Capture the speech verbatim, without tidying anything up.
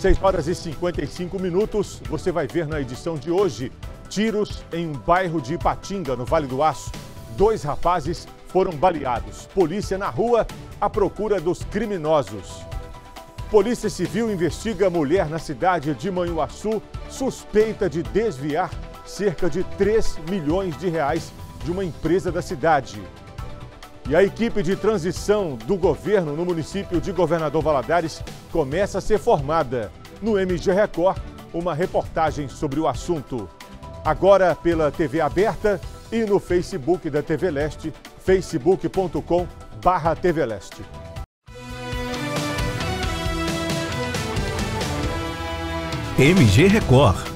seis horas e cinquenta e cinco minutos, você vai ver na edição de hoje, tiros em um bairro de Ipatinga, no Vale do Aço. Dois rapazes foram baleados. Polícia na rua à procura dos criminosos. Polícia Civil investiga mulher na cidade de Manhuaçu, suspeita de desviar cerca de três milhões de reais de uma empresa da cidade. E a equipe de transição do governo no município de Governador Valadares começa a ser formada. No M G Record, uma reportagem sobre o assunto. Agora pela T V aberta e no Facebook da T V Leste, facebook ponto com barra T V Leste. M G Record.